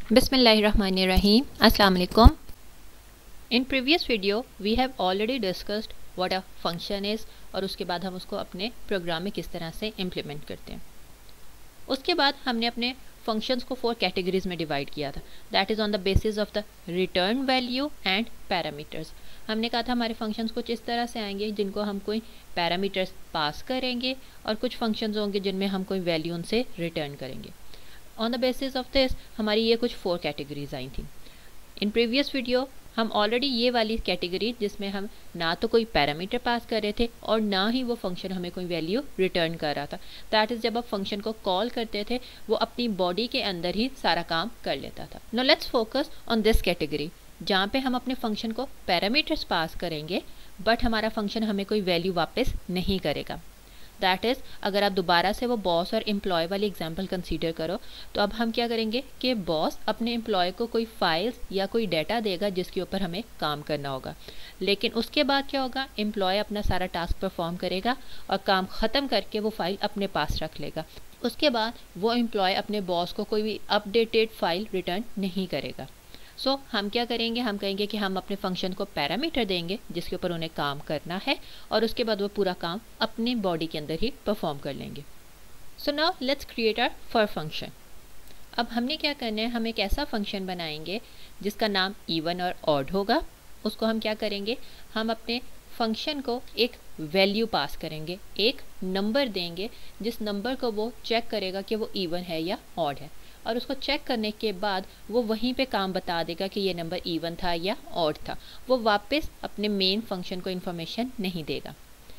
Bismillahirrahmanirrahim. Assalamu alaikum. In previous video we have already discussed what a function is और उसके बाद हम उसको अपने प्रोग्राम में किस तरह से इम्प्लीमेंट करते हैं। उसके बाद हमने अपने फंक्शंस को 4 कैटेगरीज में डिवाइड किया था। That is on the basis of the return value and parameters. हमने कहा था हमारे फंक्शंस कुछ इस तरह से आएंगे जिनको हम कोई पैरामीटर्स पास करेंगे और कुछ फंक्शंस होंगे जिनमें हम कोई वैल्यू उनसे रिटर्न करेंगे। On the basis of this हमारी ये कुछ 4 कैटेगरीज आई थी। इन प्रीवियस वीडियो हम ऑलरेडी ये वाली कैटेगरी जिसमें हम ना तो कोई पैरामीटर पास कर रहे थे और ना ही वो फंक्शन हमें कोई वैल्यू रिटर्न कर रहा था। दैट इज़ जब आप फंक्शन को कॉल करते थे वो अपनी बॉडी के अंदर ही सारा काम कर लेता था। Now let's focus on this category जहाँ पे हम अपने फंक्शन को पैरामीटर्स पास करेंगे बट हमारा फंक्शन हमें कोई वैल्यू वापस नहीं करेगा। दैट इज़ अगर आप दोबारा से वो बॉस और एम्प्लॉय वाली एग्जांपल कंसीडर करो तो अब हम क्या करेंगे कि बॉस अपने एम्प्लॉय को कोई फाइल्स या कोई डाटा देगा जिसके ऊपर हमें काम करना होगा, लेकिन उसके बाद क्या होगा, एम्प्लॉय अपना सारा टास्क परफॉर्म करेगा और काम ख़त्म करके वो फाइल अपने पास रख लेगा। उसके बाद वो एम्प्लॉय अपने बॉस को कोई भी अपडेटेड फाइल रिटर्न नहीं करेगा। सो हम क्या करेंगे, हम कहेंगे कि हम अपने फंक्शन को पैरामीटर देंगे जिसके ऊपर उन्हें काम करना है और उसके बाद वो पूरा काम अपने बॉडी के अंदर ही परफॉर्म कर लेंगे। So now let's create our for function. अब हमने क्या करना है, हम एक ऐसा फंक्शन बनाएंगे जिसका नाम इवन और ऑड होगा। उसको हम क्या करेंगे, हम अपने फंक्शन को एक वैल्यू पास करेंगे, एक नंबर देंगे जिस नंबर को वो चेक करेगा कि वो इवन है या ऑड है, और उसको चेक करने के बाद वो वहीं पे काम बता देगा कि ये नंबर इवन था या ऑड था। वो वापस अपने मेन फंक्शन को इन्फॉर्मेशन नहीं देगा।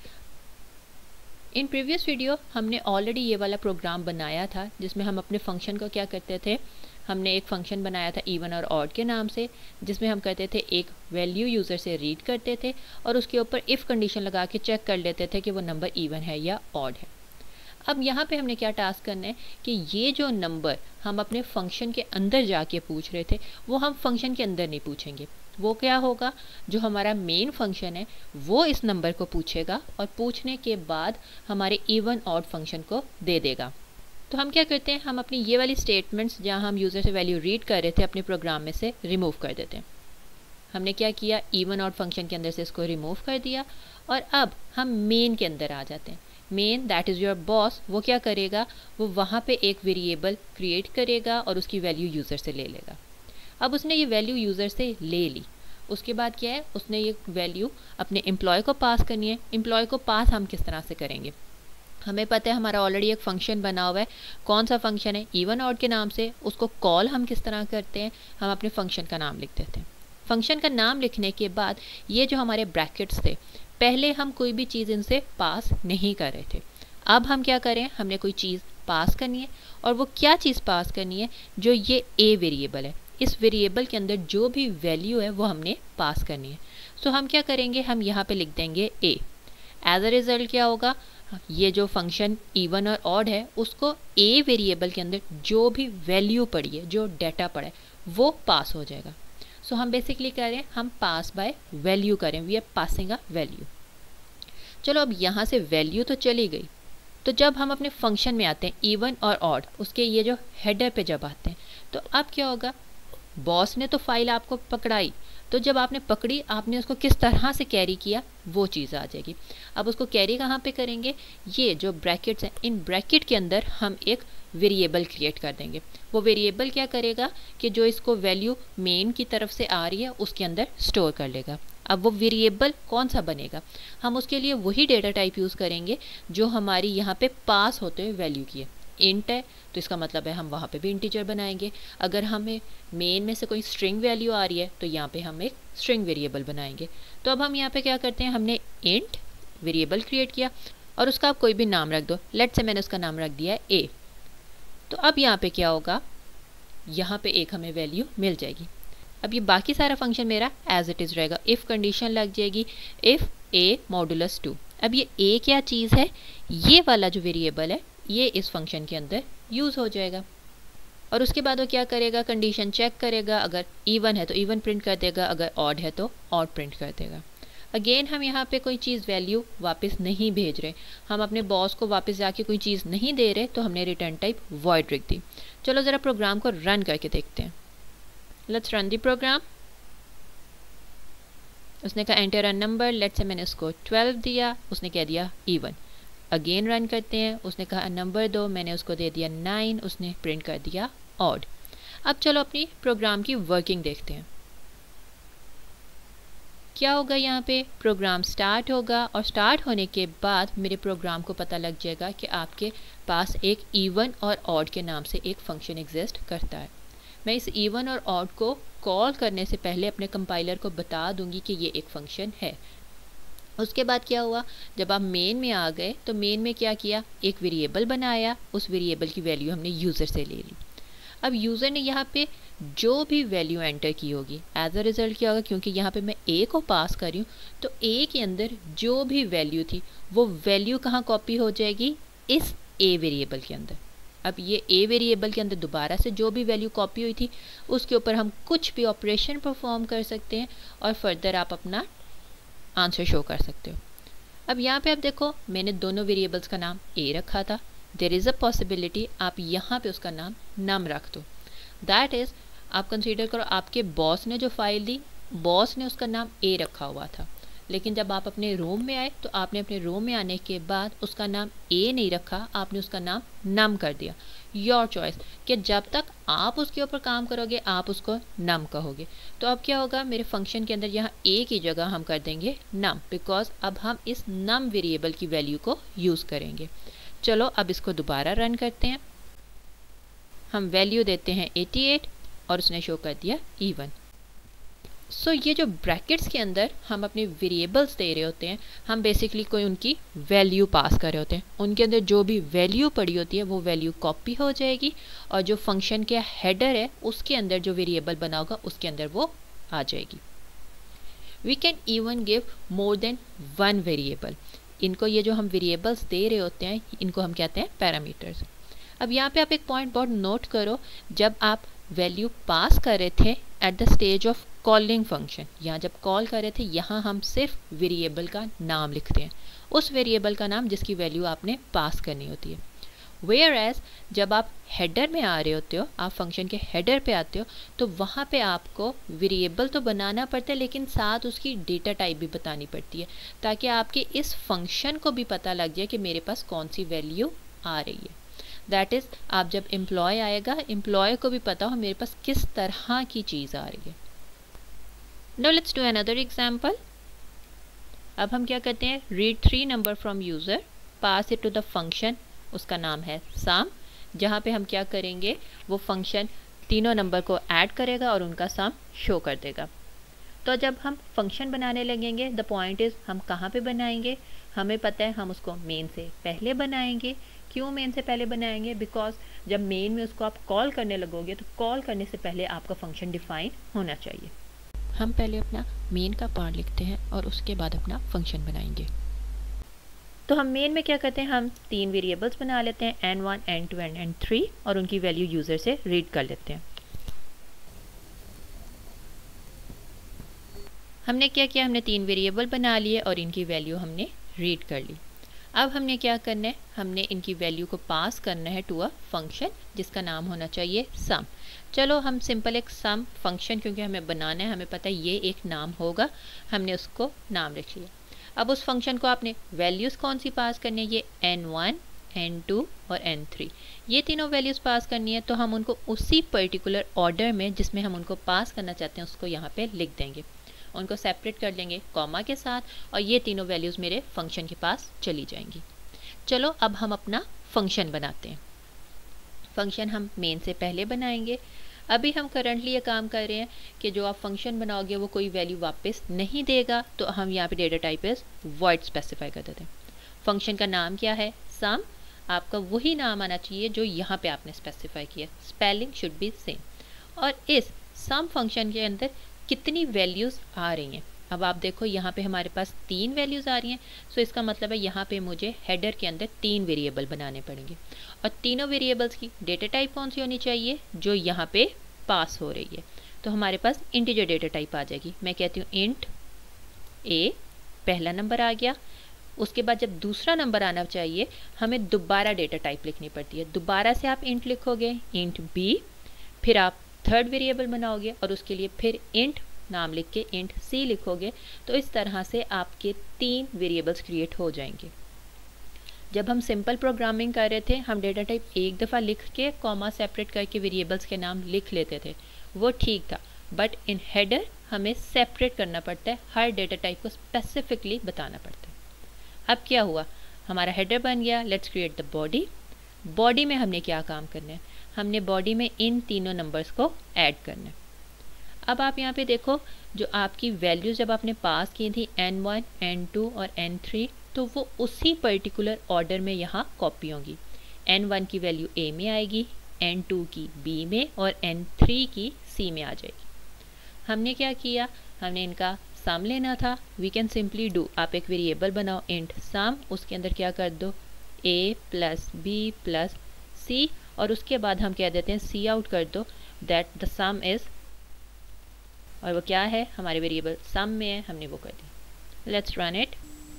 इन प्रीवियस वीडियो हमने ऑलरेडी ये वाला प्रोग्राम बनाया था जिसमें हम अपने फंक्शन को क्या करते थे, हमने एक फंक्शन बनाया था इवन और ऑड के नाम से, जिसमें हम करते थे एक वैल्यू यूज़र से रीड करते थे और उसके ऊपर इफ़ कंडीशन लगा के चेक कर लेते थे कि वो नंबर इवन है या ऑड है। अब यहाँ पे हमने क्या टास्क करना है कि ये जो नंबर हम अपने फंक्शन के अंदर जाके पूछ रहे थे वो हम फंक्शन के अंदर नहीं पूछेंगे। वो क्या होगा, जो हमारा मेन फंक्शन है वो इस नंबर को पूछेगा और पूछने के बाद हमारे इवन ऑड फंक्शन को दे देगा। तो हम क्या करते हैं, हम अपनी ये वाली स्टेटमेंट्स जहाँ हम यूज़र से वैल्यू रीड कर रहे थे अपने प्रोग्राम में से रिमूव कर देते हैं। हमने क्या किया, इवन ऑड फंक्शन के अंदर से इसको रिमूव कर दिया और अब हम मेन के अंदर आ जाते हैं। Main that is your boss, वो क्या करेगा, वो वहाँ पे एक वेरिएबल क्रिएट करेगा और उसकी वैल्यू यूज़र से ले लेगा। अब उसने ये वैल्यू यूज़र से ले ली, उसके बाद क्या है, उसने ये वैल्यू अपने एम्प्लॉय को पास करनी है। एम्प्लॉय को पास हम किस तरह से करेंगे, हमें पता है हमारा ऑलरेडी एक फंक्शन बना हुआ है। कौन सा फंक्शन है, इवन ऑड के नाम से। उसको कॉल हम किस तरह करते हैं, हम अपने फंक्शन का नाम लिख देते हैं। फंक्शन का नाम लिखने के बाद ये जो हमारे ब्रैकेट्स थे, पहले हम कोई भी चीज़ इनसे पास नहीं कर रहे थे। अब हम क्या करें, हमने कोई चीज़ पास करनी है और वो क्या चीज़ पास करनी है, जो ये ए वेरिएबल है, इस वेरिएबल के अंदर जो भी वैल्यू है वो हमने पास करनी है। सो हम क्या करेंगे, हम यहाँ पे लिख देंगे ए। एज अ रिज़ल्ट क्या होगा, ये जो फंक्शन इवन और ऑड है उसको ए वेरिएबल के अंदर जो भी वैल्यू पड़ी है, जो डाटा पड़ा है, वो पास हो जाएगा। सो हम बेसिकली कह रहे हैं हम पास बाय वैल्यू करें, we are passing a value. चलो अब यहाँ से वैल्यू तो चली गई, तो जब हम अपने फंक्शन में आते हैं इवन और ऑड, उसके ये जो हेडर पे जब आते हैं तो अब क्या होगा, बॉस ने तो फाइल आपको पकड़ाई, तो जब आपने पकड़ी आपने उसको किस तरह से कैरी किया वो चीज़ आ जाएगी। अब उसको कैरी कहाँ पे करेंगे, ये जो ब्रैकेट्स हैं इन ब्रैकेट के अंदर हम एक वेरिएबल क्रिएट कर देंगे। वो वेरिएबल क्या करेगा कि जो इसको वैल्यू मेन की तरफ से आ रही है उसके अंदर स्टोर कर लेगा। अब वो वेरिएबल कौन सा बनेगा, हम उसके लिए वही डेटा टाइप यूज़ करेंगे जो हमारी यहाँ पे पास होते हुए वैल्यू की है। इंट है तो इसका मतलब है हम वहाँ पे भी इंटीजर बनाएंगे। अगर हमें मेन में से कोई स्ट्रिंग वैल्यू आ रही है तो यहाँ पे हम एक स्ट्रिंग वेरिएबल बनाएंगे। तो अब हम यहाँ पे क्या करते हैं, हमने इंट वेरिएबल क्रिएट किया और उसका आप कोई भी नाम रख दो। लेट्स से मैंने उसका नाम रख दिया है ए। तो अब यहाँ पे क्या होगा, यहाँ पे एक हमें वैल्यू मिल जाएगी। अब ये बाकी सारा फंक्शन मेरा एज इट इज़ रहेगा। इफ़ कंडीशन लग जाएगी, इफ़ ए मॉडुलस 2। अब ये ए क्या चीज़ है, ये वाला जो वेरिएबल है ये इस फंक्शन के अंदर यूज़ हो जाएगा। और उसके बाद वो क्या करेगा, कंडीशन चेक करेगा, अगर इवन है तो इवन प्रिंट कर देगा, अगर ऑड है तो ऑड प्रिंट कर देगा। अगेन हम यहाँ पे कोई चीज़ वैल्यू वापस नहीं भेज रहे, हम अपने बॉस को वापस जाके कोई चीज़ नहीं दे रहे, तो हमने रिटर्न टाइप वॉइड रख दी। चलो ज़रा प्रोग्राम को रन करके देखते हैं। Let's run the program. उसने कहा enter a number, let's say मैंने उसको 12 दिया, उसने कह दिया इवन। अगेन रन करते हैं, उसने कहा नंबर दो, मैंने उसको दे दिया 9, उसने प्रिंट कर दिया ऑड। अब चलो अपनी प्रोग्राम की वर्किंग देखते हैं। क्या होगा, यहाँ पे प्रोग्राम स्टार्ट होगा और स्टार्ट होने के बाद मेरे प्रोग्राम को पता लग जाएगा कि आपके पास एक इवन और ऑड के नाम से एक फंक्शन एग्जिस्ट करता है। मैं इस इवन और ऑड को कॉल करने से पहले अपने कंपाइलर को बता दूंगी कि ये एक फंक्शन है। उसके बाद क्या हुआ, जब आप मेन में आ गए तो मेन में क्या किया, एक वेरिएबल बनाया, उस वेरिएबल की वैल्यू हमने यूज़र से ले ली। अब यूज़र ने यहाँ पे जो भी वैल्यू एंटर की होगी, एज अ रिज़ल्ट क्या होगा, क्योंकि यहाँ पे मैं ए को पास कर रही हूँ तो ए के अंदर जो भी वैल्यू थी वो वैल्यू कहाँ कॉपी हो जाएगी, इस ए वेरिएबल के अंदर। अब ये ए वेरिएबल के अंदर दोबारा से जो भी वैल्यू कॉपी हुई थी उसके ऊपर हम कुछ भी ऑपरेशन परफॉर्म कर सकते हैं और फर्दर आप अपना आंसर शो कर सकते हो। अब यहाँ पे आप देखो, मैंने दोनों वेरिएबल्स का नाम ए रखा था, देयर इज़ अ पॉसिबिलिटी आप यहाँ पे उसका नाम नम रख दो। दैट इज़, आप कंसीडर करो आपके बॉस ने जो फाइल दी, बॉस ने उसका नाम ए रखा हुआ था, लेकिन जब आप अपने रूम में आए तो आपने अपने रूम में आने के बाद उसका नाम ए नहीं रखा, आपने उसका नाम नम कर दिया। योर चॉइस, कि जब तक आप उसके ऊपर काम करोगे आप उसको नम कहोगे। तो अब क्या होगा, मेरे फंक्शन के अंदर यहाँ ए की जगह हम कर देंगे नम, बिकॉज अब हम इस नम वेरिएबल की वैल्यू को यूज़ करेंगे। चलो अब इसको दोबारा रन करते हैं। हम वैल्यू देते हैं 88 और उसने शो कर दिया इवन। सो ये जो ब्रैकेट्स के अंदर हम अपने वेरिएबल्स दे रहे होते हैं, हम बेसिकली कोई उनकी वैल्यू पास कर रहे होते हैं, उनके अंदर जो भी वैल्यू पड़ी होती है वो वैल्यू कॉपी हो जाएगी और जो फंक्शन के हेडर है उसके अंदर जो वेरिएबल बना होगा उसके अंदर वो आ जाएगी। We can even give more than one variable. इनको, ये जो हम वेरिएबल्स दे रहे होते हैं इनको हम कहते हैं पैरामीटर्स। अब यहाँ पे आप एक पॉइंट बहुत नोट करो, जब आप वैल्यू पास कर रहे थे at the stage of calling function, यहाँ जब कॉल कर रहे थे यहाँ हम सिर्फ वेरिएबल का नाम लिखते हैं, उस वेरिएबल का नाम जिसकी वैल्यू आपने पास करनी होती है। वेयर एज जब आप हेडर में आ रहे होते हो, आप फंक्शन के हेडर पे आते हो, तो वहाँ पे आपको वेरिएबल तो बनाना पड़ता है लेकिन साथ उसकी डेटा टाइप भी बतानी पड़ती है, ताकि आपके इस फंक्शन को भी पता लग जाए कि मेरे पास कौन सी वैल्यू आ रही है। दैट इज़, आप जब एम्प्लॉय आएगा, एम्प्लॉय को भी पता हो मेरे पास किस तरह की चीज़ आ रही है। Now let's do another example. अब हम क्या करते हैं, read 3 number from user, pass it to the function, उसका नाम है sum, जहाँ पे हम क्या करेंगे, वो फंक्शन तीनों नंबर को ऐड करेगा और उनका सम शो कर देगा। तो जब हम फंक्शन बनाने लगेंगे, द पॉइंट इज़ हम कहाँ पे बनाएंगे, हमें पता है हम उसको मेन से पहले बनाएंगे। क्यों मेन से पहले बनाएंगे, बिकॉज जब मेन में उसको आप कॉल करने लगोगे तो कॉल करने से पहले आपका फंक्शन डिफाइन होना चाहिए। हम पहले अपना मेन का पार्ट लिखते हैं और उसके बाद अपना फंक्शन बनाएंगे। तो हम मेन में क्या करते हैं, हम 3 वेरिएबल्स बना लेते हैं, n1, n2 एंड n3, और उनकी वैल्यू यूज़र से रीड कर लेते हैं। हमने क्या किया, हमने 3 वेरिएबल बना लिए और इनकी वैल्यू हमने रीड कर ली। अब हमने क्या करना है, हमने इनकी वैल्यू को पास करना है टू अ फंक्शन जिसका नाम होना चाहिए सम। चलो हम सिंपल एक सम फंक्शन, क्योंकि हमें बनाना है, हमें पता है ये एक नाम होगा, हमने उसको नाम रख लिया। अब उस फंक्शन को आपने वैल्यूज़ कौन सी पास करनी है, ये n1, n2 और n3, ये तीनों वैल्यूज़ पास करनी है। तो हम उनको उसी पर्टिकुलर ऑर्डर में जिसमें हम उनको पास करना चाहते हैं उसको यहाँ पे लिख देंगे, उनको सेपरेट कर लेंगे कॉमा के साथ, और ये तीनों वैल्यूज़ मेरे फंक्शन के पास चली जाएंगी। चलो अब हम अपना फंक्शन बनाते हैं। फंक्शन हम मेन से पहले बनाएंगे। अभी हम करंटली ये काम कर रहे हैं कि जो आप फंक्शन बनाओगे वो कोई वैल्यू वापस नहीं देगा, तो हम यहाँ पे data type is void specify कर देते हैं। फंक्शन का नाम क्या है, सम। आपका वही नाम आना चाहिए जो यहाँ पे आपने स्पेसिफाई किया, स्पेलिंग शुड बी सेम। और इस सम फंक्शन के अंदर कितनी वैल्यूज़ आ रही हैं, अब आप देखो यहाँ पे हमारे पास 3 वैल्यूज़ आ रही हैं। सो इसका मतलब है यहाँ पे मुझे हेडर के अंदर 3 वेरिएबल बनाने पड़ेंगे, और तीनों वेरिएबल्स की डेटा टाइप कौन सी होनी चाहिए, जो यहाँ पे पास हो रही है। तो हमारे पास इंटीजर डेटा टाइप आ जाएगी। मैं कहती हूँ इंट ए, पहला नंबर आ गया। उसके बाद जब दूसरा नंबर आना चाहिए हमें दोबारा डेटा टाइप लिखनी पड़ती है। दोबारा से आप इंट लिखोगे, इंट बी, फिर आप थर्ड वेरिएबल बनाओगे और उसके लिए फिर इंट नाम लिख के इंट सी लिखोगे, तो इस तरह से आपके 3 वेरिएबल्स क्रिएट हो जाएंगे। जब हम सिंपल प्रोग्रामिंग कर रहे थे हम डेटा टाइप एक दफ़ा लिख के कॉमा सेपरेट करके वेरिएबल्स के नाम लिख लेते थे, वो ठीक था, बट इन हेडर हमें सेपरेट करना पड़ता है, हर डेटा टाइप को स्पेसिफिकली बताना पड़ता है। अब क्या हुआ, हमारा हेडर बन गया। Let's create the body. Body में हमने क्या काम करना है, हमने बॉडी में इन तीनों नंबर्स को ऐड करना है। अब आप यहाँ पे देखो, जो आपकी वैल्यूज़ जब आपने पास की थी n1, n2 और n3, तो वो उसी पर्टिकुलर ऑर्डर में यहाँ कॉपी होंगी। n1 की वैल्यू a में आएगी, n2 की b में और n3 की c में आ जाएगी। हमने क्या किया, हमने इनका सम लेना था। वी कैन सिंपली डू, आप एक वेरिएबल बनाओ इंट सम, उसके अंदर क्या कर दो a plus b plus c, और उसके बाद हम कह देते हैं सी आउट कर दो दैट द सम इज़, और वो क्या है, हमारे वेरिएबल सम में है, हमने वो कर दी। Let's run it.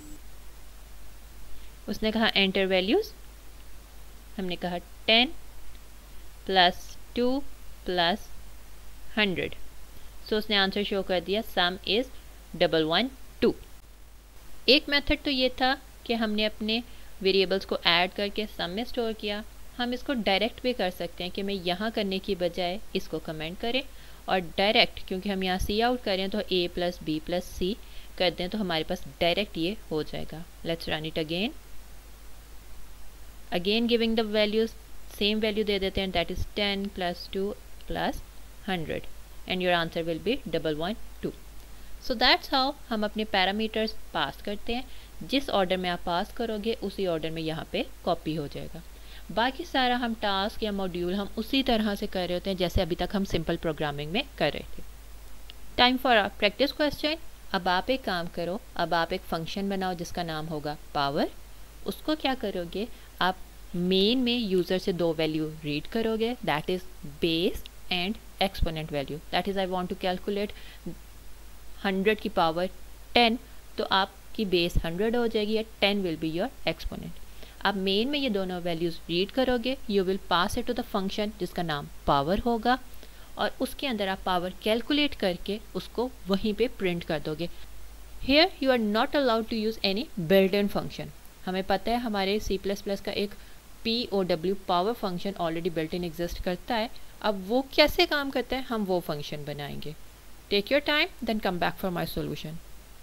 उसने कहा एंटर वैल्यूज़, हमने कहा 10 प्लस 2 प्लस 100, सो उसने आंसर शो कर दिया सम इज़ 112। एक मेथड तो ये था कि हमने अपने वेरिएबल्स को ऐड करके सम में स्टोर किया। हम इसको डायरेक्ट भी कर सकते हैं कि मैं यहाँ करने की बजाय इसको कमेंट करें और डायरेक्ट, क्योंकि हम यहाँ सी आउट करें तो a plus b plus c कर दें तो हमारे पास डायरेक्ट ये हो जाएगा। Let's run it again. Again giving the values, same value दे देते हैं, that is 10 plus 2 plus 100 and your answer will be 112। So that's how हम अपने पैरामीटर्स पास करते हैं। जिस ऑर्डर में आप पास करोगे उसी ऑर्डर में यहाँ पे कॉपी हो जाएगा। बाकी सारा हम टास्क या मॉड्यूल हम उसी तरह से कर रहे होते हैं जैसे अभी तक हम सिंपल प्रोग्रामिंग में कर रहे थे। Time for a practice question. अब आप एक काम करो, अब आप एक फंक्शन बनाओ जिसका नाम होगा पावर। उसको क्या करोगे, आप मेन में यूज़र से 2 वैल्यू रीड करोगे, that is base and exponent value. That is I want to calculate 100 की पावर 10, तो आपकी बेस 100 हो जाएगी, 10 विल बी योर एक्सपोनेंट। आप मेन में ये दोनों वैल्यूज़ रीड करोगे, you will pass it to the function जिसका नाम पावर होगा, और उसके अंदर आप पावर कैलकुलेट करके उसको वहीं पे प्रिंट कर दोगे। Here you are not allowed to use any built in function. हमें पता है हमारे C++ का एक POW power function already built in exist करता है। अब वो कैसे काम करता है हम वो फंक्शन बनाएंगे। Take your time, then come back for my solution.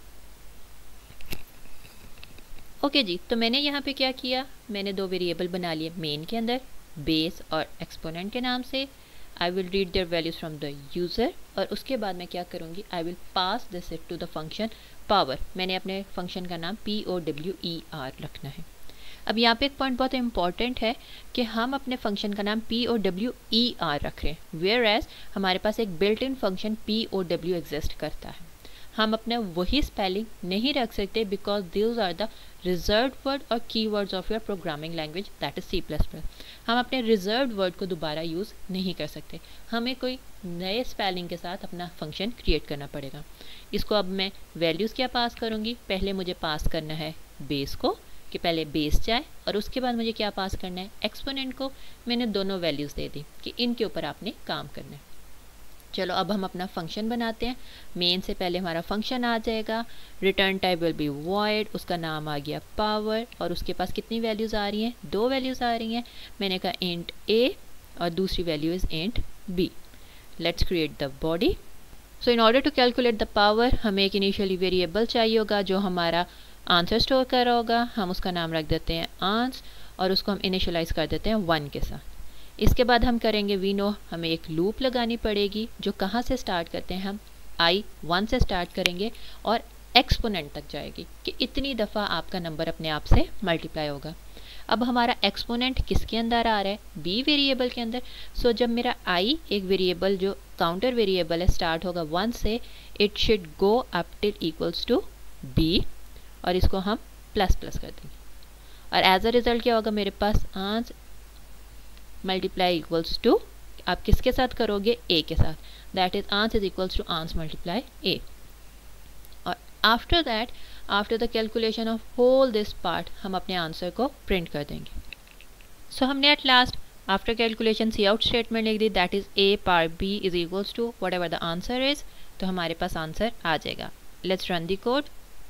Okay जी, तो मैंने यहाँ पे क्या किया, मैंने 2 वेरिएबल बना लिए मेन के अंदर, बेस और एक्सपोनेंट के नाम से। I will read their values from the user, और उसके बाद मैं क्या करूँगी, I will pass this it to the function power. मैंने अपने फंक्शन का नाम POWER रखना है। अब यहाँ पे एक पॉइंट बहुत इंपॉर्टेंट है कि हम अपने फंक्शन का नाम POWER रख रहे हैं, वेयर एज हमारे पास एक built in function POW exist करता है। हम अपने वही स्पेलिंग नहीं रख सकते because these are the reserved word और keywords of your programming language, that is C++। हम अपने रिजर्व्ड वर्ड को दोबारा यूज़ नहीं कर सकते, हमें कोई नए स्पेलिंग के साथ अपना फंक्शन क्रिएट करना पड़ेगा। इसको अब मैं वैल्यूज़ क्या पास करूँगी, पहले मुझे पास करना है बेस को कि पहले बेस जाए, और उसके बाद मुझे क्या पास करना है, एक्सपोनेंट को। मैंने दोनों वैल्यूज़ दे दी कि इनके ऊपर आपने काम करना है। चलो अब हम अपना फंक्शन बनाते हैं। मेन से पहले हमारा फंक्शन आ जाएगा, return type will be void, उसका नाम आ गया पावर, और उसके पास कितनी वैल्यूज़ आ रही हैं, 2 वैल्यूज़ आ रही हैं। मैंने कहा इंट a और दूसरी value is int b। Let's create the body. So in order to calculate the power हमें एक इनिशियली वेरिएबल चाहिए होगा जो हमारा आंसर स्टोर कर रहा होगा। हम उसका नाम रख देते हैं आंस, और उसको हम इनिशियलाइज कर देते हैं 1 के साथ। इसके बाद हम करेंगे वी नो, हमें एक लूप लगानी पड़ेगी जो कहाँ से स्टार्ट करते हैं, हम I1 से स्टार्ट करेंगे और एक्सपोनेंट तक जाएगी कि इतनी दफ़ा आपका नंबर अपने आप से मल्टीप्लाई होगा। अब हमारा एक्सपोनेंट किसके अंदर आ रहा है, b वेरिएबल के अंदर। सो जब मेरा I एक वेरिएबल जो काउंटर वेरिएबल है स्टार्ट होगा 1 से, it should go up till equals to b, और इसको हम प्लस प्लस कर देंगे, और एज अ रिज़ल्ट क्या होगा, मेरे पास आंस मल्टीप्लाई इक्वल्स टू, आप किसके साथ करोगे, a के साथ, that is ans is equals to ans multiply a। और after that, after the calculation of whole this part, हम अपने आंसर को प्रिंट कर देंगे। सो हमने at last after calculation C out statement लिख दी, that is a power b is equals to whatever the answer is, तो हमारे पास आंसर आ जाएगा। Let's run the code,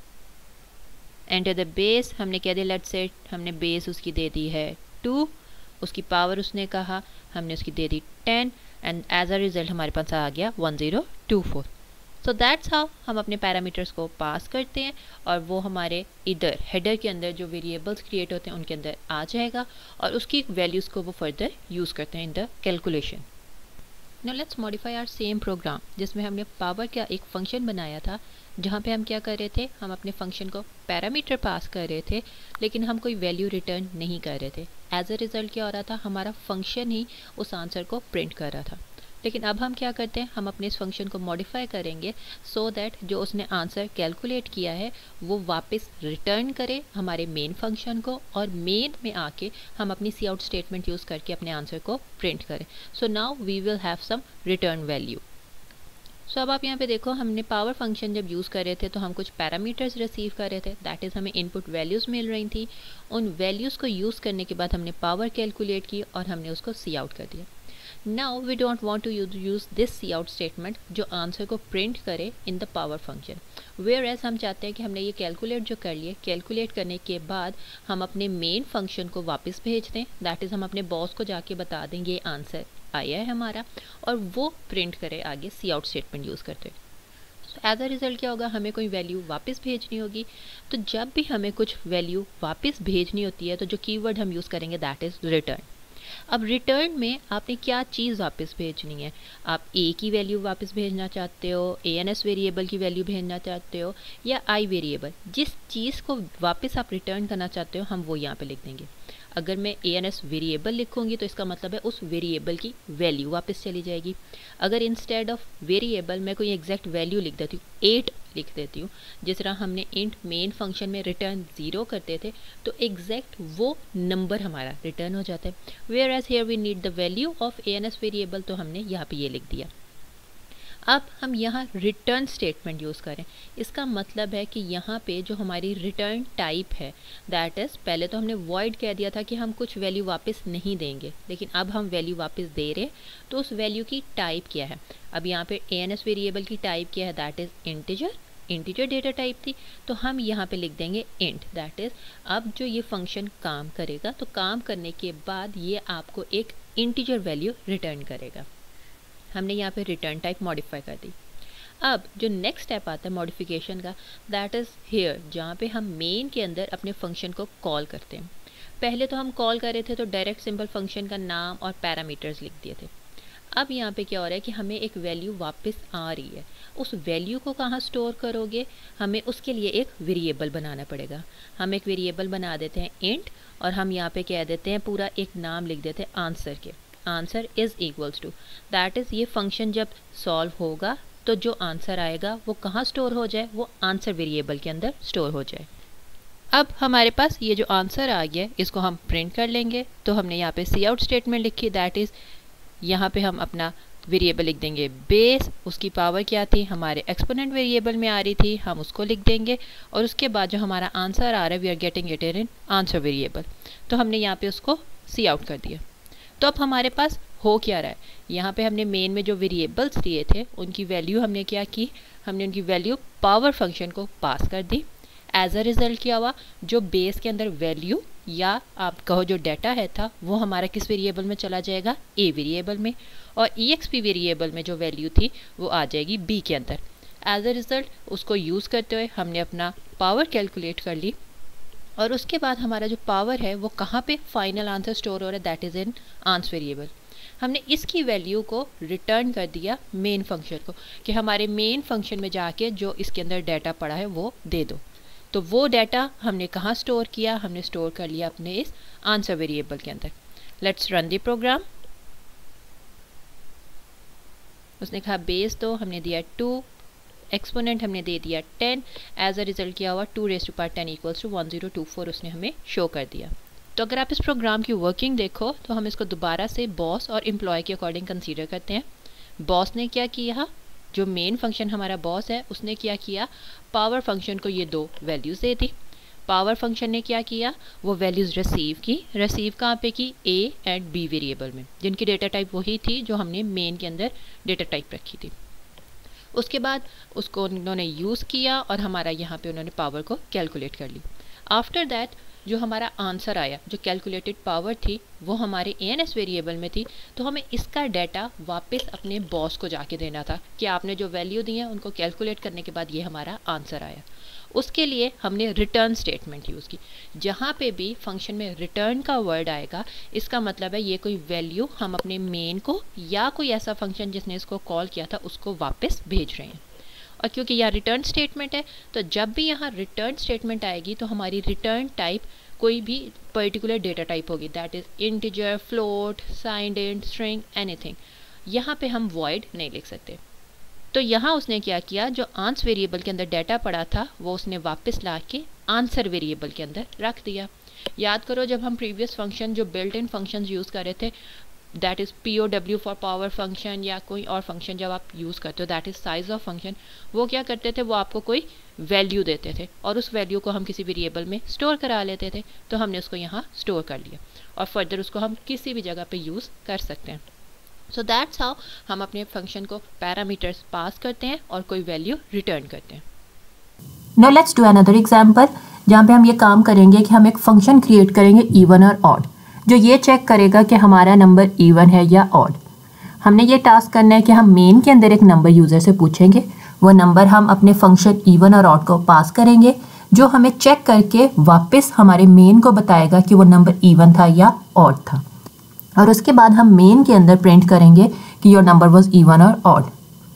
enter the base, हमने क्या दिया, लेट्स से हमने बेस उसकी दे दी है 2, उसकी पावर उसने कहा हमने उसकी दे दी 10, एंड एज अ रिजल्ट हमारे पास आ गया 1024। सो दैट्स हाउ हम अपने पैरामीटर्स को पास करते हैं और वो हमारे इधर हेडर के अंदर जो वेरिएबल्स क्रिएट होते हैं उनके अंदर आ जाएगा और उसकी वैल्यूज़ को वो फर्दर यूज़ करते हैं in the calculation. Now let's modify our same program जिसमें हमने पावर का एक फंक्शन बनाया था, जहाँ पे हम क्या कर रहे थे, हम अपने फंक्शन को पैरामीटर पास कर रहे थे लेकिन हम कोई वैल्यू रिटर्न नहीं कर रहे थे। एज अ रिज़ल्ट क्या हो रहा था, हमारा फंक्शन ही उस आंसर को प्रिंट कर रहा था। लेकिन अब हम क्या करते हैं, हम अपने इस फंक्शन को मॉडिफाई करेंगे सो दैट जो उसने आंसर कैलकुलेट किया है वो वापस रिटर्न करे हमारे मेन फंक्शन को, और मेन में आके हम अपनी सी आउट स्टेटमेंट यूज़ करके अपने आंसर को प्रिंट करें। So now we will have some return value. So अब आप यहाँ पे देखो, हमने पावर फंक्शन जब यूज़ कर रहे थे तो हम कुछ पैरामीटर्स रिसीव कर रहे थे, दैट इज़ हमें इनपुट वैल्यूज़ मिल रही थी। उन वैल्यूज़ को यूज़ करने के बाद हमने पावर कैलकुलेट की और हमने उसको सी आउट कर दिया। Now we don't want to use this C out statement जो आंसर को प्रिंट करे in the power function, where as हम चाहते हैं कि हमने ये कैलकुलेट जो कर लिए, कैलकुलेट करने के बाद हम अपने मेन फंक्शन को वापस भेज दें, दैट इज़ हम अपने बॉस को जाके बता देंगे ये आंसर आया है हमारा, और वो प्रिंट करे आगे सी आउट स्टेटमेंट यूज़ करते हुए। एज अ रिज़ल्ट क्या होगा, हमें कोई वैल्यू वापस भेजनी होगी, तो जब भी हमें कुछ वैल्यू वापस भेजनी होती है तो जो कीवर्ड हम यूज़ करेंगे दैट इज़ रिटर्न। अब रिटर्न में आपने क्या चीज़ वापस भेजनी है, आप ए की वैल्यू वापस भेजना चाहते हो, एएनएस वेरिएबल की वैल्यू भेजना चाहते हो, या आई वेरिएबल, जिस चीज़ को वापस आप रिटर्न करना चाहते हो हम वो यहाँ पे लिख देंगे। अगर मैं एएनएस वेरिएबल लिखूंगी तो इसका मतलब है उस वेरिएबल की वैल्यू वापस चली जाएगी। अगर इंस्टेड ऑफ वेरिएबल मैं कोई एग्जैक्ट वैल्यू लिख देती हूँ, 8 लिख देती हूँ, जिस तरह हमने इंट मेन फंक्शन में रिटर्न 0 करते थे, तो एग्जैक्ट वो नंबर हमारा रिटर्न हो जाता है। Whereas here we need the value of ANS variable, तो हमने यहाँ पे ये लिख दिया। अब हम यहाँ रिटर्न स्टेटमेंट यूज़ करें, इसका मतलब है कि यहाँ पे जो हमारी रिटर्न टाइप है दैट इज़, पहले तो हमने वॉइड कह दिया था कि हम कुछ वैल्यू वापस नहीं देंगे, लेकिन अब हम वैल्यू वापस दे रहे, तो उस वैल्यू की टाइप क्या है। अब यहाँ पे एएनएस वेरिएबल की टाइप क्या है, that is integer, integer data type थी, तो हम यहाँ पे लिख देंगे इंट, दैट इज़ अब जो ये फंक्शन काम करेगा तो काम करने के बाद ये आपको एक इंटीजर वैल्यू रिटर्न करेगा। हमने यहाँ पे रिटर्न टाइप मॉडिफाई कर दी। अब जो नेक्स्ट स्टेप आता है मॉडिफिकेशन का, दैट इज़ हेयर, जहाँ पे हम मेन के अंदर अपने फंक्शन को कॉल करते हैं। पहले तो हम कॉल कर रहे थे तो डायरेक्ट सिंपल फंक्शन का नाम और पैरामीटर्स लिख दिए थे। अब यहाँ पे क्या हो रहा है कि हमें एक वैल्यू वापस आ रही है, उस वैल्यू को कहाँ स्टोर करोगे, हमें उसके लिए एक वेरिएबल बनाना पड़ेगा। हम एक वेरिएबल बना देते हैं इंट, और हम यहाँ पे कह देते हैं पूरा एक नाम लिख देते हैं आंसर के, answer is equals to, that is ये फंक्शन जब सॉल्व होगा तो जो आंसर आएगा वो कहाँ स्टोर हो जाए, वो आंसर वेरिएबल के अंदर स्टोर हो जाए। अब हमारे पास ये जो आंसर आ गया इसको हम प्रिंट कर लेंगे, तो हमने यहाँ पे सी आउट स्टेटमेंट लिखी, दैट इज़ यहाँ पे हम अपना वेरिएबल लिख देंगे बेस, उसकी पावर क्या थी, हमारे एक्सपोनेंट वेरिएबल में आ रही थी, हम उसको लिख देंगे, और उसके बाद जो हमारा आंसर आ रहा है we are getting it in answer variable, तो हमने यहाँ पे उसको सी आउट कर दिया। तो अब हमारे पास हो क्या रहा है, यहाँ पे हमने मेन में जो वेरिएबल्स दिए थे उनकी वैल्यू हमने क्या की, हमने उनकी वैल्यू पावर फंक्शन को पास कर दी। एज अ रिज़ल्ट क्या हुआ, जो बेस के अंदर वैल्यू या आप कहो जो डाटा है था वो हमारा किस वेरिएबल में चला जाएगा, ए वेरिएबल में, और EXP वेरिएबल में जो वैल्यू थी वो आ जाएगी बी के अंदर। एज अ रिज़ल्ट उसको यूज़ करते हुए हमने अपना पावर कैलकुलेट कर ली, और उसके बाद हमारा जो पावर है वो कहाँ पे फाइनल आंसर स्टोर हो रहा है, that is in answer variable. हमने इसकी वैल्यू को रिटर्न कर दिया मेन फंक्शन को कि हमारे मेन फंक्शन में जाके जो इसके अंदर डाटा पड़ा है वो दे दो। तो वो डाटा हमने कहाँ स्टोर किया, हमने स्टोर कर लिया अपने इस आंसर वेरिएबल के अंदर। Let's run the program. उसने कहा बेस तो हमने दिया 2, एक्सपोनेंट हमने दे दिया 10, एज अ रिजल्ट किया हुआ 2 raise to power 10 equals to 1024 उसने हमें शो कर दिया। तो अगर आप इस प्रोग्राम की वर्किंग देखो तो हम इसको दोबारा से बॉस और एम्प्लॉय के अकॉर्डिंग कंसीडर करते हैं। बॉस ने क्या किया, जो मेन फंक्शन हमारा बॉस है उसने क्या किया, पावर फंक्शन को ये 2 वैल्यूज़ दे दी। पावर फंक्शन ने क्या किया, वो वैल्यूज़ रिसीव की। रिसीव कहाँ पे की, ए एंड बी वेरिएबल में, जिनकी डेटा टाइप वही थी जो हमने मेन के अंदर डेटा टाइप रखी थी। उसके बाद उसको उन्होंने यूज़ किया और हमारा यहाँ पे उन्होंने पावर को कैलकुलेट कर ली। आफ्टर दैट जो हमारा आंसर आया, जो कैलकुलेटेड पावर थी, वो हमारे ANS वेरिएबल में थी, तो हमें इसका डाटा वापस अपने बॉस को जाके देना था कि आपने जो वैल्यू दी है उनको कैलकुलेट करने के बाद ये हमारा आंसर आया। उसके लिए हमने रिटर्न स्टेटमेंट यूज़ की। जहाँ पे भी फंक्शन में रिटर्न का वर्ड आएगा, इसका मतलब है ये कोई वैल्यू हम अपने मेन को या कोई ऐसा फंक्शन जिसने इसको कॉल किया था उसको वापस भेज रहे हैं। और क्योंकि यह रिटर्न स्टेटमेंट है, तो जब भी यहाँ रिटर्न स्टेटमेंट आएगी तो हमारी रिटर्न टाइप कोई भी पर्टिकुलर डेटा टाइप होगी, that is integer, float, signed int, string, anything. यहाँ पे हम वॉइड नहीं लिख सकते। तो यहाँ उसने क्या किया, जो आंसर वेरिएबल के अंदर डाटा पड़ा था वो उसने वापस ला के आंसर वेरिएबल के अंदर रख दिया। याद करो जब हम प्रीवियस फंक्शन जो बिल्ट इन फंक्शंस यूज़ कर रहे थे, that is POW for power function, या कोई और फंक्शन जब आप यूज़ करते हो that is size of function, वो क्या करते थे, वो आपको कोई वैल्यू देते थे और उस वैल्यू को हम किसी वेरिएबल में स्टोर करा लेते थे। तो हमने उसको यहाँ स्टोर कर लिया और फर्दर उसको हम किसी भी जगह पे यूज़ कर सकते हैं। सो दैट्स हाउ हम अपने फंक्शन को पैरामीटर्स पास करते हैं और कोई वैल्यू रिटर्न करते हैं। Now let's do another example, जहाँ पे हम ये काम करेंगे कि हम एक फंक्शन क्रिएट करेंगे इवन और ऑड, जो ये चेक करेगा कि हमारा नंबर इवन है या ऑड। हमने ये टास्क करना है कि हम मेन के अंदर एक नंबर यूज़र से पूछेंगे, वो नंबर हम अपने फंक्शन इवन और ऑड को पास करेंगे, जो हमें चेक करके वापस हमारे मेन को बताएगा कि वो नंबर इवन था या ऑड था। और उसके बाद हम मेन के अंदर प्रिंट करेंगे कि योर नंबर वाज इवन और ऑड।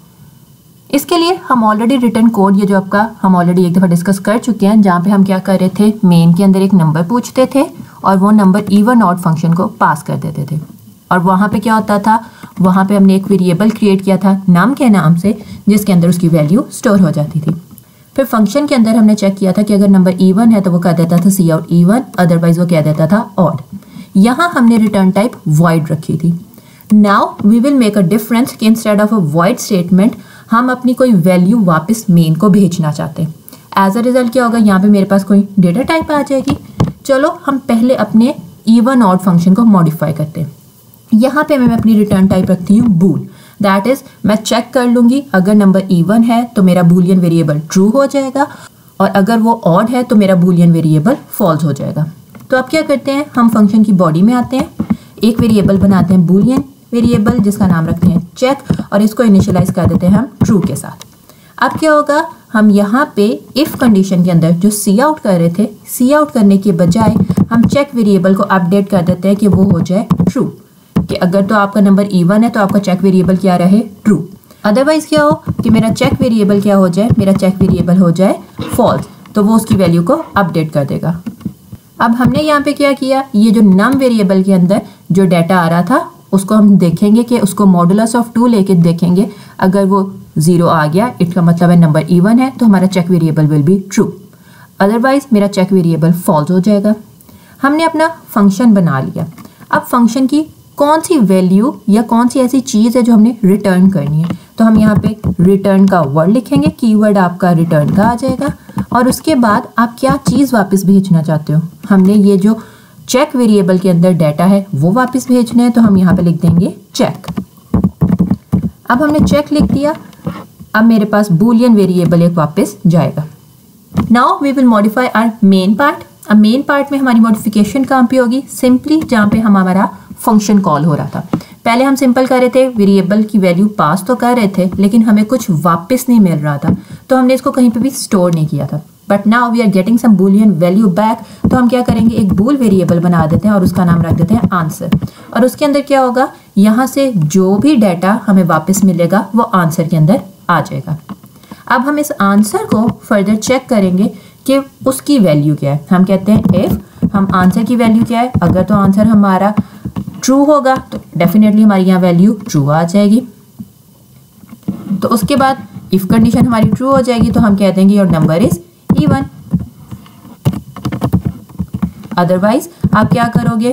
इसके लिए हम ऑलरेडी रिटर्न कोड, ये जो आपका हम ऑलरेडी एक दफ़ा डिस्कस कर चुके हैं, जहाँ पे हम क्या कर रहे थे, मेन के अंदर एक नंबर पूछते थे और वो नंबर इवन ऑड फंक्शन को पास कर देते थे। और वहाँ पे क्या होता था, वहाँ पे हमने एक वेरिएबल क्रिएट किया था नाम के नाम से, जिसके अंदर उसकी वैल्यू स्टोर हो जाती थी। फिर फंक्शन के अंदर हमने चेक किया था कि अगर नंबर इवन है तो वो कह देता था सी आउट इवन, अदरवाइज वो कह देता था ऑड। यहाँ हमने रिटर्न टाइप वॉइड रखी थी। Now we will make a difference कि instead of a void statement हम अपनी कोई वैल्यू वापस मेन को भेजना चाहते हैं। एज अ रिजल्ट क्या होगा, यहाँ पे मेरे पास कोई डेटा टाइप आ जाएगी। चलो हम पहले अपने इवन ऑड फंक्शन को मॉडिफाई करते हैं। यहाँ पे मैं अपनी रिटर्न टाइप रखती हूँ बूल, दैट इज मैं चेक कर लूँगी अगर नंबर इवन है तो मेरा बूलियन वेरिएबल ट्रू हो जाएगा और अगर वो ऑड है तो मेरा बूलियन वेरिएबल फॉल्स हो जाएगा। तो अब क्या करते हैं, हम फंक्शन की बॉडी में आते हैं, एक वेरिएबल बनाते हैं बूलियन वेरिएबल जिसका नाम रखते हैं चेक और इसको इनिशियलाइज कर देते हैं हम ट्रू के साथ। अब क्या होगा, हम यहाँ पे इफ कंडीशन के अंदर जो सी आउट कर रहे थे, सी आउट करने के बजाय हम चेक वेरिएबल को अपडेट कर देते हैं कि वो हो जाए ट्रू, कि अगर तो आपका नंबर इवन है तो आपका चेक वेरिएबल क्या रहे, ट्रू। अदरवाइज क्या हो कि मेरा चेक वेरिएबल क्या हो जाए, मेरा चेक वेरिएबल हो जाए फॉल्स, तो वो उसकी वैल्यू को अपडेट कर देगा। अब हमने यहाँ पे क्या किया, ये जो नम वेरिएबल के अंदर जो डाटा आ रहा था उसको हम देखेंगे कि उसको मॉडुलस ऑफ 2 लेके देखेंगे, अगर वो 0 आ गया इसका मतलब है नंबर इवन है तो हमारा check variable will be true, otherwise मेरा चेक वेरिएबल फॉल्स हो जाएगा। हमने अपना फंक्शन बना लिया। अब फंक्शन की कौन सी वैल्यू या कौन सी ऐसी चीज़ है जो हमने रिटर्न करनी है, तो हम यहाँ पे रिटर्न का वर्ड लिखेंगे, कीवर्ड आपका रिटर्न का आ जाएगा और उसके बाद आप क्या चीज़ वापस भेजना चाहते हो। हमने ये जो चेक वेरिएबल के अंदर डाटा है वो वापस भेजना है, तो हम यहाँ पे लिख देंगे चेक। अब हमने चेक लिख दिया, अब मेरे पास बूलियन वेरिएबल एक वापस जाएगा। Now we will modify our main part. अब मेन पार्ट में हमारी मॉडिफिकेशन कहाँ पे होगी, सिंपली जहाँ पे हमारा फंक्शन कॉल हो रहा था। पहले हम सिंपल कर रहे थे, वेरिएबल की वैल्यू पास तो कर रहे थे लेकिन हमें कुछ वापस नहीं मिल रहा था, तो हमने इसको कहीं पे भी स्टोर नहीं किया था। But now we are getting some boolean value back, तो हम क्या करेंगे, एक बूल वेरिएबल बना देते हैं और उसका नाम रख देते हैं आंसर। और उसके अंदर क्या होगा, यहाँ से जो भी डाटा हमें वापस मिलेगा वो आंसर के अंदर आ जाएगा। अब हम इस आंसर को फर्दर चेक करेंगे कि उसकी वैल्यू क्या है। हम कहते हैं इफ हम आंसर की वैल्यू क्या है, अगर तो आंसर हमारा ट्रू होगा तो डेफिनेटली हमारी यहाँ वैल्यू ट्रू आ जाएगी। तो उसके बाद इफ कंडीशन हमारी ट्रू हो जाएगी तो हम कह देंगे your number is even. Otherwise आप क्या करोगे,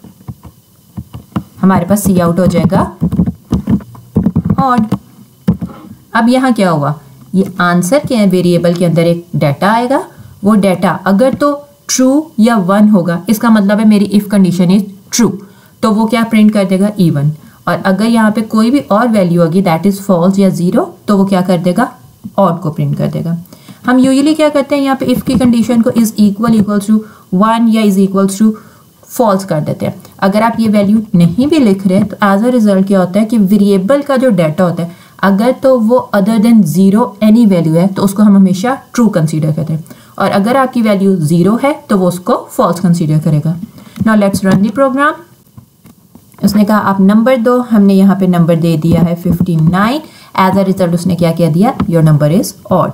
हमारे पास सी आउट हो जाएगा ऑड। अब यहाँ क्या हुआ, ये आंसर के वेरिएबल के अंदर एक डाटा आएगा वो डाटा अगर तो ट्रू या 1 होगा, इसका मतलब है मेरी इफ कंडीशन इज ट्रू, तो वो क्या प्रिंट कर देगा इवन। और अगर यहाँ पे कोई भी और वैल्यू होगी दैट इज फॉल्स या 0, तो वो क्या कर देगा ऑड को प्रिंट कर देगा। हम यूजुअली क्या करते हैं, यहाँ पे इफ की कंडीशन को इज इक्वल टू 1 या इज इक्वल टू फॉल्स कर देते हैं। अगर आप ये वैल्यू नहीं भी लिख रहे हैं तो एज अ रिजल्ट क्या होता है कि वेरिएबल का जो डाटा होता है अगर तो वो अदर देन 0 एनी वैल्यू है तो उसको हम हमेशा ट्रू कंसीडर करते हैं, और अगर आपकी वैल्यू 0 है तो वो उसको फॉल्स कंसीडर करेगा। Now let's run the program. उसने कहा आप नंबर दो, हमने यहाँ पे नंबर दे दिया है 59। एज अ रिजल्ट उसने क्या कह दिया, your number is odd.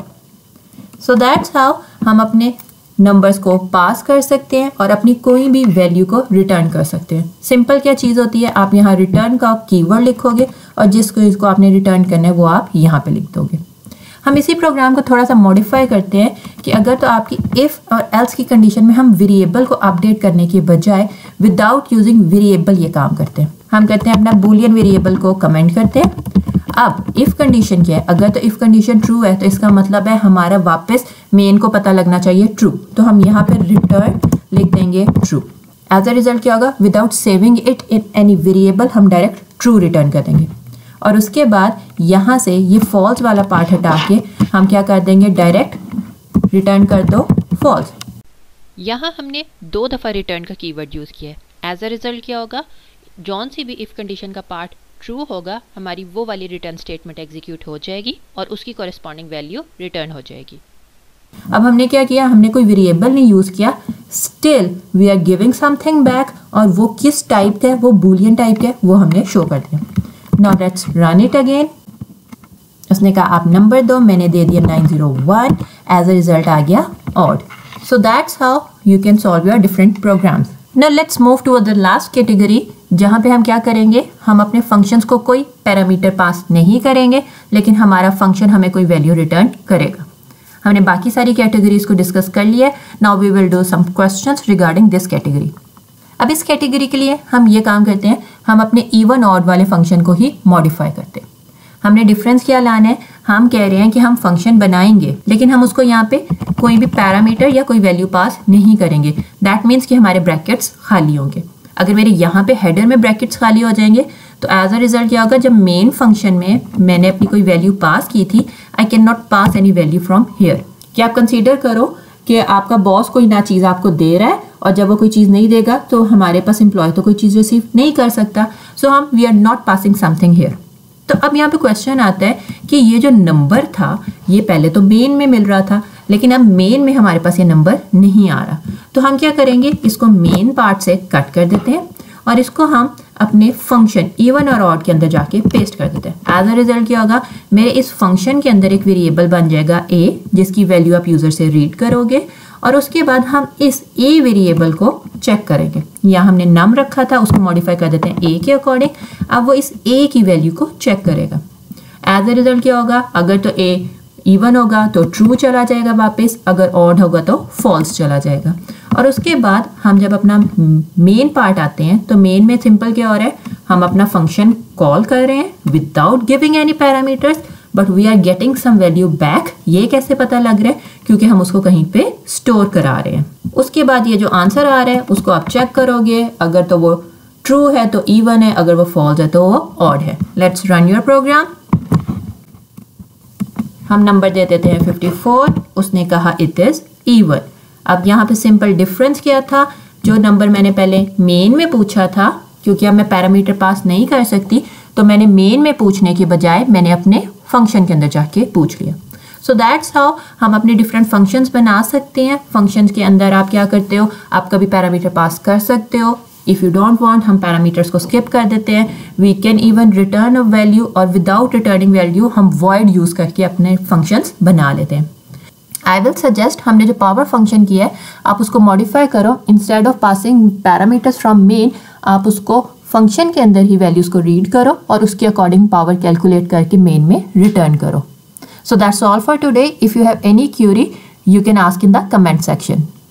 So that's how हम अपने नंबर्स को पास कर सकते हैं और अपनी कोई भी वैल्यू को रिटर्न कर सकते हैं। सिंपल क्या चीज़ होती है, आप यहाँ रिटर्न का कीवर्ड लिखोगे और जिसको आपने रिटर्न करना है वो आप यहाँ पे लिख दोगे। हम इसी प्रोग्राम को थोड़ा सा मॉडिफाई करते हैं कि अगर तो आपकी इफ़ और एल्स की कंडीशन में हम वेरिएबल को अपडेट करने के बजाय विदाउट यूजिंग वेरिएबल ये काम करते हैं। हम कहते हैं अपना बूलियन वेरिएबल को कमेंट करते हैं। अब इफ़ कंडीशन क्या है, अगर तो इफ़ कंडीशन ट्रू है तो इसका मतलब है हमारा वापस मेन को पता लगना चाहिए ट्रू, तो हम यहाँ पे रिटर्न लिख देंगे ट्रू। एज अ रिजल्ट क्या होगा, without saving it in any variable हम डायरेक्ट ट्रू रिटर्न कर देंगे। और उसके बाद यहाँ से ये फॉल्स वाला पार्ट हटा के हम क्या कर देंगे, डायरेक्ट रिटर्न कर दो फॉल्स। यहाँ हमने 2 दफ़ा रिटर्न का कीवर्ड यूज़ किया है। एज अ रिजल्ट क्या होगा, जौन सी भी इफ़ कंडीशन का पार्ट ट्रू होगा हमारी वो वाली रिटर्न स्टेटमेंट एग्जीक्यूट हो जाएगी और उसकी कॉरेस्पॉन्डिंग वैल्यू रिटर्न हो जाएगी। अब हमने क्या किया, हमने कोई वेरिएबल नहीं यूज़ किया, still we are giving something back, और वो किस टाइप का है, वो बूलियन टाइप का है, वो हमने शो कर दिया। Now let's run it again. उसने कहा आप नंबर दो, मैंने दे दिया 901। एज अ रिजल्ट आ गया odd. So that's how you can solve your different programs. Now let's move to the last category, जहाँ पे हम क्या करेंगे, हम अपने फंक्शंस को कोई पैरामीटर पास नहीं करेंगे लेकिन हमारा फंक्शन हमें कोई वैल्यू रिटर्न करेगा। हमने बाकी सारी कैटेगरीज को डिस्कस कर लिया है। Now we will do some questions regarding this category. अब इस कैटेगरी के लिए हम ये काम करते हैं, हम अपने इवन ऑड वाले फंक्शन को ही मॉडिफाई करते हैं। हमने डिफरेंस क्या लाना है, हम कह रहे हैं कि हम फंक्शन बनाएंगे लेकिन हम उसको यहाँ पे कोई भी पैरामीटर या कोई वैल्यू पास नहीं करेंगे। दैट मीन्स कि हमारे ब्रैकेट्स खाली होंगे। अगर मेरे यहाँ पे हेडर में ब्रैकेट्स खाली हो जाएंगे तो एज अ रिजल्ट क्या होगा, जब मेन फंक्शन में मैंने अपनी कोई वैल्यू पास की थी, I can not pass any value from here. क्या आप कंसीडर करो कि आपका बॉस कोई ना चीज़ आपको दे रहा है और जब वो कोई चीज़ नहीं देगा तो हमारे पास एम्प्लॉय तो कोई चीज़ रिसीव नहीं कर सकता। सो हम we are not passing something here. तो अब यहाँ पे क्वेश्चन आता है कि ये जो नंबर था ये पहले तो मेन में मिल रहा था लेकिन अब मेन में हमारे पास ये नंबर नहीं आ रहा, तो हम क्या करेंगे, इसको मेन पार्ट से कट कर देते हैं और इसको हम अपने फंक्शन इवन और ऑड के अंदर जाके पेस्ट कर देते हैं। एज अ रिजल्ट क्या होगा, मेरे इस फंक्शन के अंदर एक वेरिएबल बन जाएगा a, जिसकी वैल्यू आप यूज़र से रीड करोगे और उसके बाद हम इस a वेरिएबल को चेक करेंगे। यहाँ हमने नम रखा था, उसको मॉडिफाई कर देते हैं a के अकॉर्डिंग। अब वो इस a की वैल्यू को चेक करेगा। एज अ रिजल्ट क्या होगा, अगर तो a इवन होगा तो ट्रू चला जाएगा वापस, अगर ऑड होगा तो फॉल्स चला जाएगा। और उसके बाद हम जब अपना मेन पार्ट आते हैं तो मेन में सिंपल क्या हो रहा है, हम अपना फंक्शन कॉल कर रहे हैं without giving any parameters but we are getting some value back. ये कैसे पता लग रहा है, क्योंकि हम उसको कहीं पे स्टोर करा रहे हैं। उसके बाद ये जो आंसर आ रहा है उसको आप चेक करोगे, अगर तो वो ट्रू है तो इवन है, अगर वो फॉल्स है तो वो ऑड है। Let's run your program. हम नंबर दे देते हैं 54, उसने कहा इट इज इवन। अब यहाँ पे सिंपल डिफरेंस क्या था, जो नंबर मैंने पहले मेन में पूछा था, क्योंकि अब मैं पैरामीटर पास नहीं कर सकती तो मैंने मेन में पूछने के बजाय मैंने अपने फंक्शन के अंदर जाके पूछ लिया। सो दैट्स हाउ हम अपने डिफरेंट फंक्शंस बना सकते हैं। फंक्शंस के अंदर आप क्या करते हो, आप कभी पैरामीटर पास कर सकते हो। इफ़ यू डोंट वांट, हम पैरामीटर्स को स्किप कर देते हैं। We can even return a value, और विदाउट रिटर्निंग वैल्यू हम वॉइड यूज़ करके अपने फंक्शंस बना लेते हैं। आई विल सजेस्ट, हमने जो पावर फंक्शन किया है आप उसको मॉडिफाई करो। Instead of passing parameters from main, आप उसको फंक्शन के अंदर ही वैल्यूज़ को रीड करो और उसके अकॉर्डिंग पावर कैलकुलेट करके मेन में रिटर्न करो। So that's all for today. If you have any query you can ask in the comment section.